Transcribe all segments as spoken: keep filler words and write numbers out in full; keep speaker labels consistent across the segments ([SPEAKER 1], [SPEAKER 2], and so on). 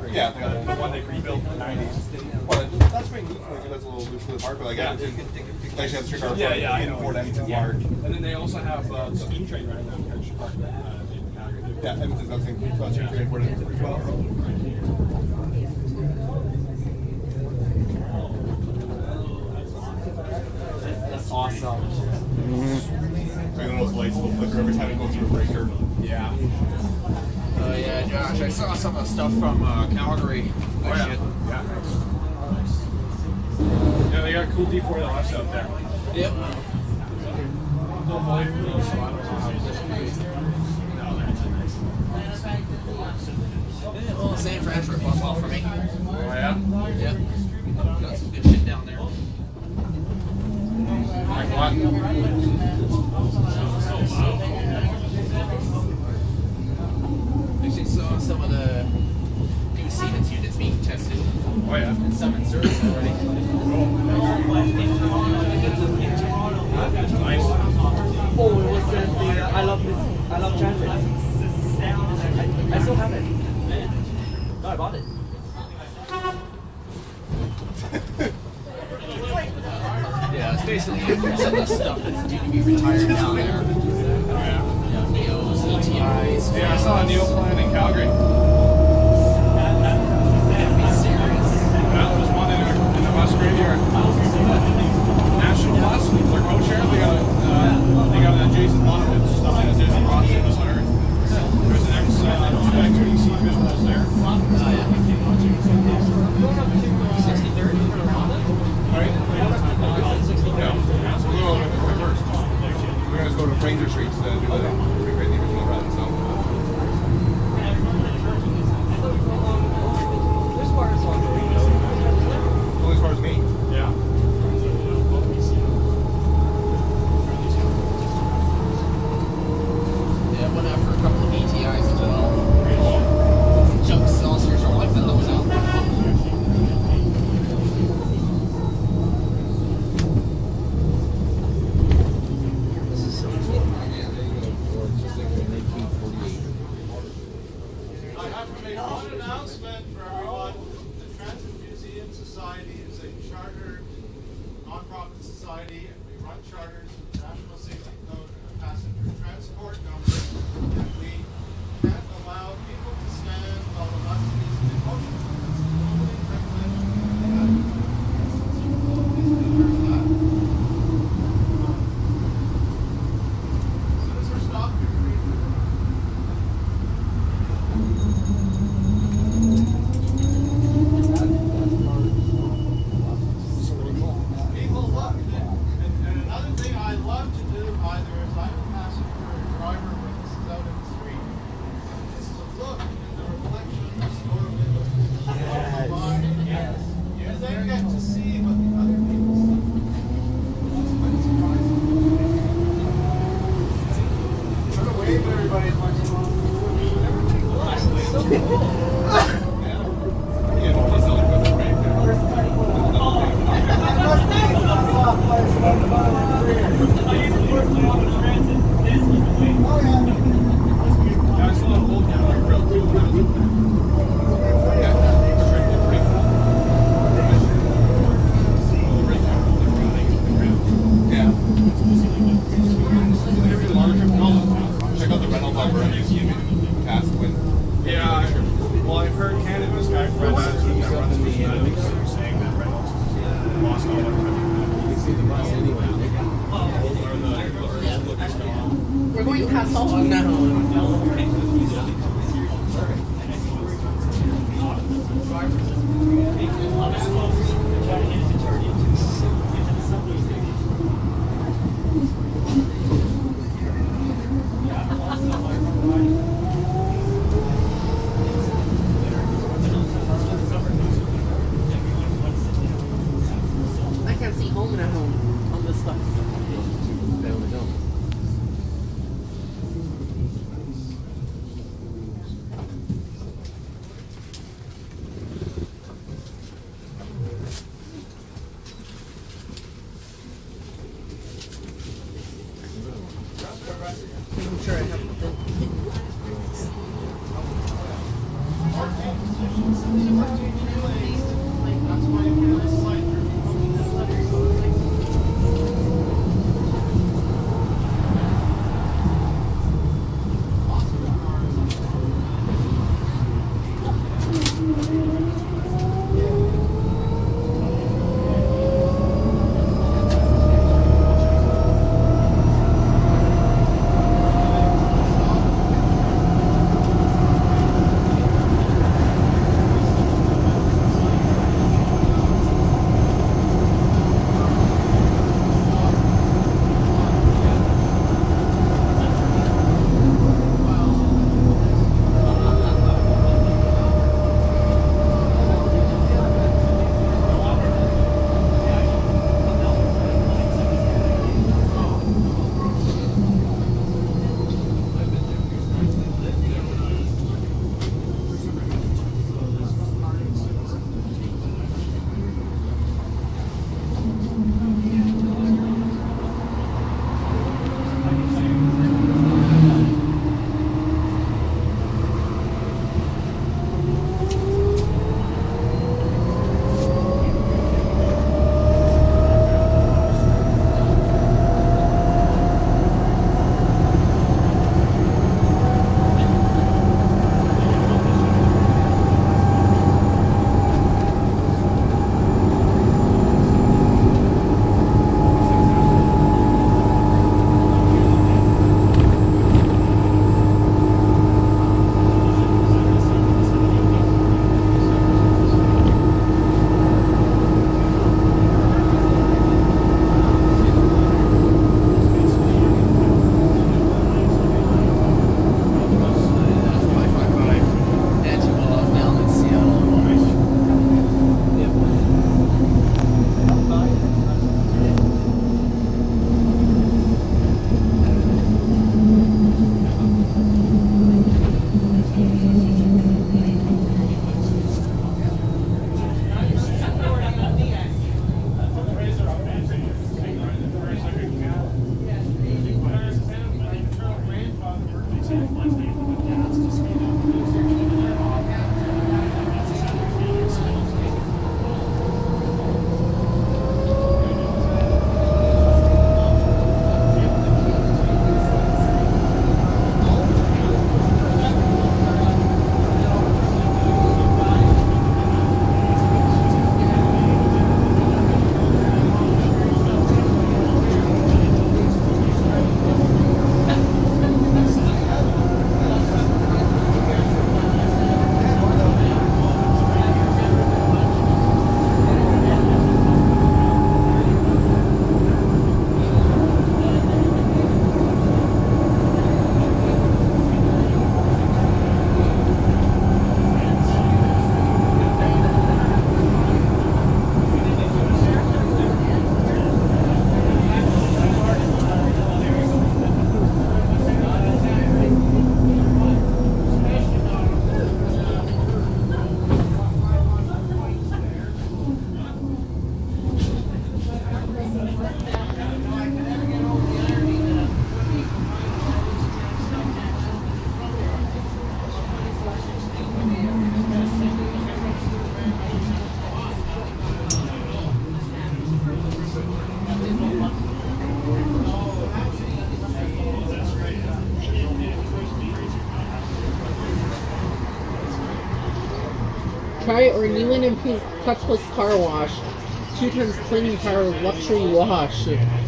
[SPEAKER 1] right?
[SPEAKER 2] Yeah,
[SPEAKER 1] the, the one they rebuilt in the nineties.
[SPEAKER 2] Well, that's pretty neat. Like, that's a little loose to the park, but like, yeah, they actually have the streetcar.
[SPEAKER 1] Yeah, yeah, I know.
[SPEAKER 2] Ford Edmonton
[SPEAKER 1] Yeah.
[SPEAKER 2] Park.
[SPEAKER 1] And then they also have uh, the steam train right now in Edmonton Park. Uh, in Calgary.
[SPEAKER 2] Yeah, Edmonton's got the same got the same train Ford Edmonton as well.
[SPEAKER 3] That's awesome.
[SPEAKER 2] Mm-hmm. One of those lights will flicker every time you go through a breaker.
[SPEAKER 1] Yeah.
[SPEAKER 3] Oh uh, yeah, Josh, I saw some of the stuff from uh, Calgary.
[SPEAKER 1] Oh yeah.
[SPEAKER 3] Shit.
[SPEAKER 1] Yeah, nice. Nice. Yeah, they got a cool D forty L's out there.
[SPEAKER 3] Yep.
[SPEAKER 1] Little volley for those, so I don't know how this is. No, that's nice.
[SPEAKER 3] Well, San Fran trip went well for me.
[SPEAKER 1] Oh yeah?
[SPEAKER 3] Yep. Got some good shit down there.
[SPEAKER 1] Like what?
[SPEAKER 3] Actually saw some of the new Siemens units being tested.
[SPEAKER 1] Oh yeah.
[SPEAKER 3] And some in service already.
[SPEAKER 1] Nice.
[SPEAKER 4] Oh, it was the, the uh, I love this, I love Translink. I, I still have it. No, I bought it.
[SPEAKER 3] Yeah, it's basically some of the stuff that's due to be retired down there.
[SPEAKER 1] Yeah.
[SPEAKER 3] You know, Neos, E T Is.
[SPEAKER 1] Yeah, I saw a Neo plant in Calgary.
[SPEAKER 3] That'd be serious.
[SPEAKER 1] That was one in, our, in the bus graveyard. National Bus, their co-chair, they got a, uh, they got an adjacent one of it, stuff like this, in Boston, this on Earth. There's an X two by two D C visuals there.
[SPEAKER 3] Oh, yeah. sixty-third?
[SPEAKER 2] Right? Yeah. Yeah, so we're going to go first. We're going to go to Fraser Street to do the pretty original run, so. Only as far as me?
[SPEAKER 1] Yeah.
[SPEAKER 3] Yeah, went after a couple of E T Is as well. Junk saucers are like those out there.
[SPEAKER 5] I have to make one announcement for everyone. The Transit Museum Society is a chartered non-profit society, and we run charters with the National Safety Code and a passenger transport number. And we can't allow people to stand while the bus is in motion. It's totally privileged. And please be aware of that. As soon as we're stopped, you're free to people look. And, and another thing I love to do either as I'm a passenger or a driver when this is out in the street is to look in the reflection of the store window. Yes. You then get to see what the other people see. It's quite surprising. I'm gonna wave at everybody as much as possible.
[SPEAKER 2] Yeah, but he's selling with a break.
[SPEAKER 1] Yeah, I saw a old Calgary Brill too.
[SPEAKER 2] Yeah. Pretty cool. Yeah. Check out the rental number and you see him task when.
[SPEAKER 1] Yeah, well, I've heard Canada's guy Fred Madison that runs the uh, saying that Reynolds has lost all of it.
[SPEAKER 6] You see the bus anyway.
[SPEAKER 3] We're going past home now. I can't see home and at home on this bus.
[SPEAKER 6] Down the hill.
[SPEAKER 7] Try our new and improved touchless car wash. Two times cleaning power luxury wash.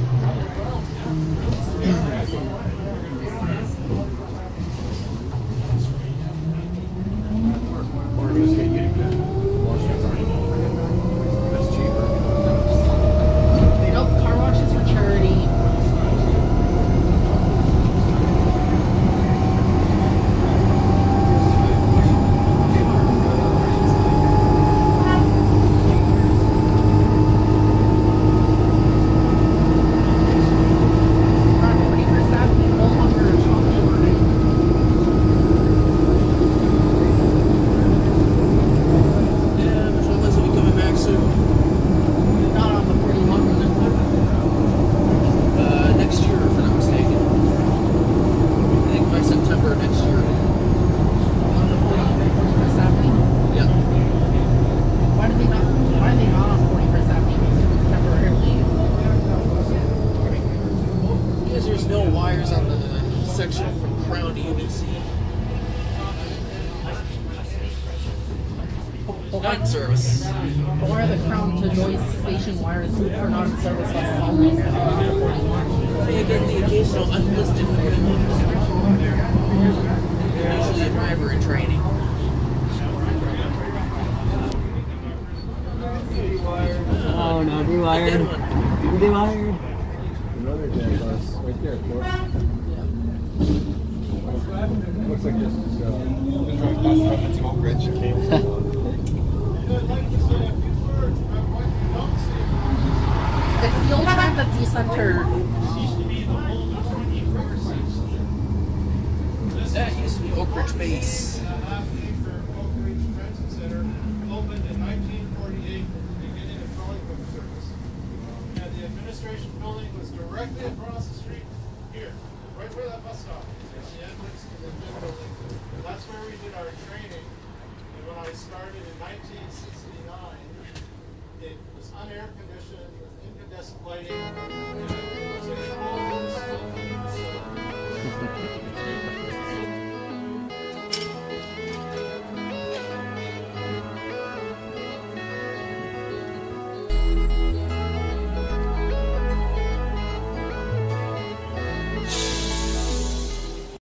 [SPEAKER 2] Or just get you to wash your car. That's cheaper.
[SPEAKER 7] Nope, car washes for charity.
[SPEAKER 3] Service.
[SPEAKER 7] Or the Crown to noise station wires for non-service buses only.
[SPEAKER 3] They get the occasional unlisted forty-one. Usually a driver in training.
[SPEAKER 4] Oh no, rewired. Rewired.
[SPEAKER 6] Another dead bus right there, of course. Looks like this is uh,
[SPEAKER 2] Been driving past the smoke bridge.
[SPEAKER 5] I'd like to say a few words about what you don't see.
[SPEAKER 7] It's the old Transit Center.
[SPEAKER 5] Used to be the old twenty-first This
[SPEAKER 3] That used to be Oak Ridge Base.
[SPEAKER 5] a half acre Oak Ridge Transit Center opened in nineteen forty-eight with the beginning of trolley service. And the administration building was directly across the street here, right where that bus stop is. It's the entrance to the new building. That's where we did our training. And when I started in nineteen sixty-nine, it was unair conditioned with incandescent lighting.